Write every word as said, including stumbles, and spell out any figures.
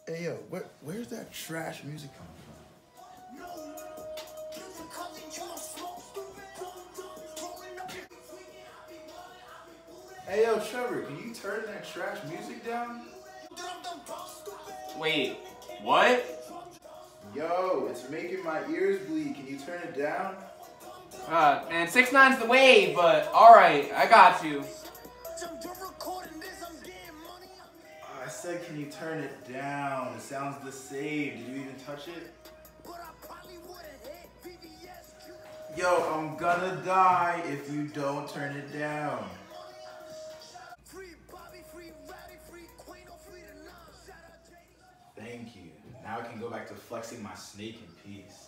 Hey yo, where, where's that trash music coming from? Hey yo, Trevor, can you turn that trash music down? Wait, what? Yo, it's making my ears bleed. Can you turn it down? Uh, man, six nine's the wave, but alright, I got you. I said, can you turn it down? It sounds the same. Did you even touch it? Yo, I'm gonna die if you don't turn it down. Thank you. Now I can go back to flexing my snake in peace.